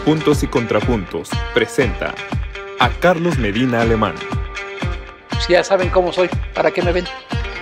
Puntos y Contrapuntos presenta a Carlos Medina Alemán. Si ya saben cómo soy, ¿para qué me ven?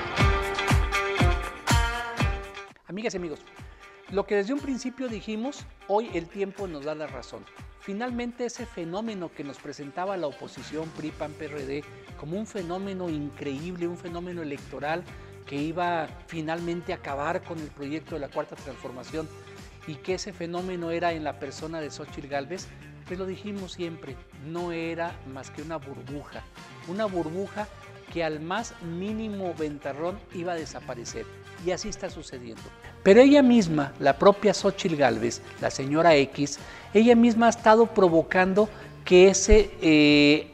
Amigas y amigos, lo que desde un principio dijimos, hoy el tiempo nos da la razón. Finalmente ese fenómeno que nos presentaba la oposición PRI, PAN, PRD como un fenómeno increíble, un fenómeno electoral que iba finalmente a acabar con el proyecto de la Cuarta Transformación y que ese fenómeno era en la persona de Xóchitl Gálvez, pues lo dijimos siempre, no era más que una burbuja que al más mínimo ventarrón iba a desaparecer, y así está sucediendo. Pero ella misma, la propia Xóchitl Gálvez, la señora X, ella misma ha estado provocando que ese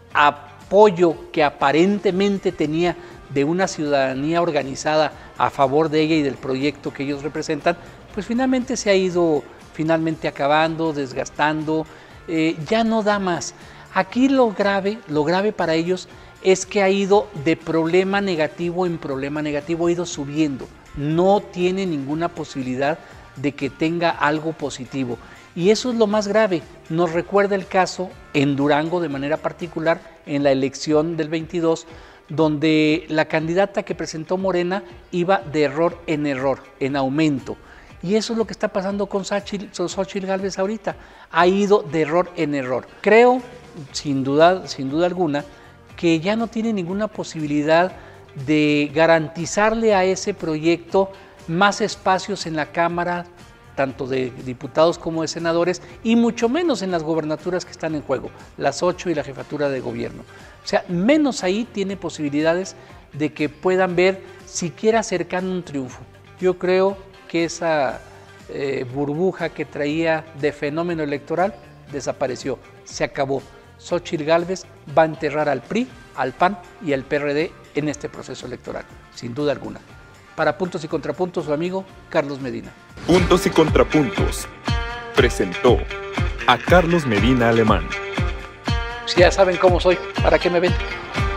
apoyo que aparentemente tenía de una ciudadanía organizada a favor de ella y del proyecto que ellos representan, pues finalmente se ha ido acabando, desgastando, ya no da más. Aquí lo grave para ellos es que ha ido de problema negativo en problema negativo, ha ido subiendo, no tiene ninguna posibilidad de que tenga algo positivo. Y eso es lo más grave, nos recuerda el caso en Durango de manera particular, en la elección del 22, donde la candidata que presentó Morena iba de error, en aumento. Y eso es lo que está pasando con Xóchitl Gálvez ahorita, ha ido de error en error. Creo, sin duda alguna, que ya no tiene ninguna posibilidad de garantizarle a ese proyecto más espacios en la Cámara, tanto de diputados como de senadores, y mucho menos en las gobernaturas que están en juego, las 8 y la jefatura de gobierno. O sea, menos ahí tiene posibilidades de que puedan ver siquiera cercano un triunfo. Yo creo que esa burbuja que traía de fenómeno electoral desapareció, se acabó. Xóchitl Gálvez va a enterrar al PRI, al PAN y al PRD en este proceso electoral, sin duda alguna. Para Puntos y Contrapuntos, su amigo Carlos Medina. Puntos y Contrapuntos presentó a Carlos Medina Alemán. Si ya saben cómo soy, ¿para qué me ven?